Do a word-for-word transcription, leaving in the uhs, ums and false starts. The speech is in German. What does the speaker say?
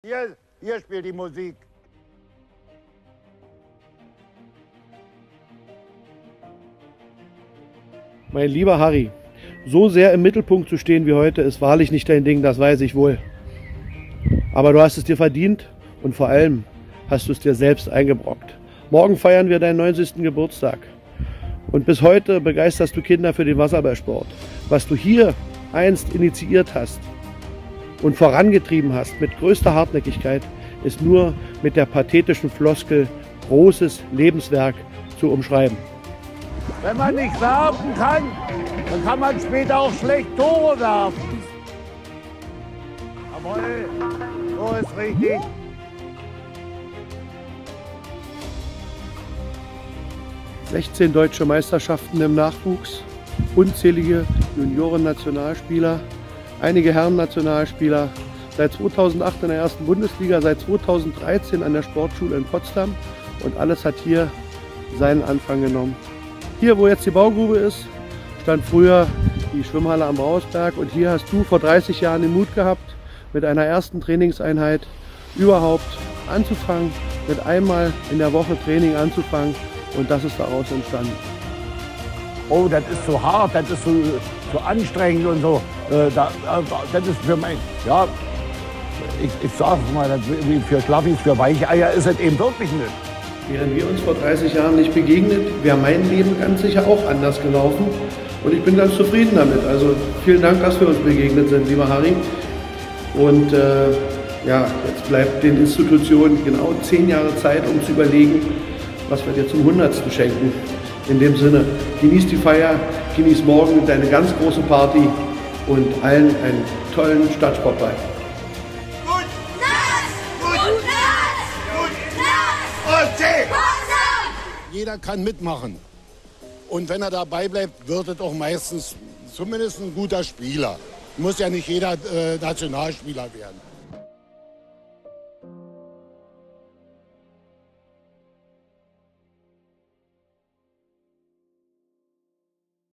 Hier, hier spielt die Musik. Mein lieber Harry, so sehr im Mittelpunkt zu stehen wie heute ist wahrlich nicht dein Ding, das weiß ich wohl. Aber du hast es dir verdient und vor allem hast du es dir selbst eingebrockt. Morgen feiern wir deinen neunzigsten Geburtstag. Und bis heute begeisterst du Kinder für den Wasserballsport. Was du hier einst initiiert hast und vorangetrieben hast mit größter Hartnäckigkeit, ist nur mit der pathetischen Floskel großes Lebenswerk zu umschreiben. Wenn man nicht werfen kann, dann kann man später auch schlecht Tore werfen. Jawohl, so ist richtig. sechzehn deutsche Meisterschaften im Nachwuchs, unzählige Junioren-Nationalspieler, einige Herren-Nationalspieler, seit zweitausendacht in der ersten Bundesliga, seit zweitausenddreizehn an der Sportschule in Potsdam und alles hat hier seinen Anfang genommen. Hier, wo jetzt die Baugrube ist, stand früher die Schwimmhalle am Brauersberg und hier hast du vor dreißig Jahren den Mut gehabt, mit einer ersten Trainingseinheit überhaupt anzufangen, mit einmal in der Woche Training anzufangen und das ist daraus entstanden. Oh, das ist so hart, das ist so, so anstrengend und so. Äh, da, das ist für mein, ja, ich, ich sag mal, das, wie für Schlaffis, für Weicheier ist es eben wirklich nicht. Wären wir uns vor dreißig Jahren nicht begegnet, wäre mein Leben ganz sicher auch anders gelaufen. Und ich bin ganz zufrieden damit. Also vielen Dank, dass wir uns begegnet sind, lieber Harry. Und äh, ja, jetzt bleibt den Institutionen genau zehn Jahre Zeit, um zu überlegen, was wir dir zum hundertsten schenken. In dem Sinne, genieß die Feier, genieß morgen deine ganz große Party und allen einen tollen Stadtsportball. Jeder kann mitmachen. Und wenn er dabei bleibt, wird es auch meistens zumindest ein guter Spieler. Muss ja nicht jeder äh, Nationalspieler werden.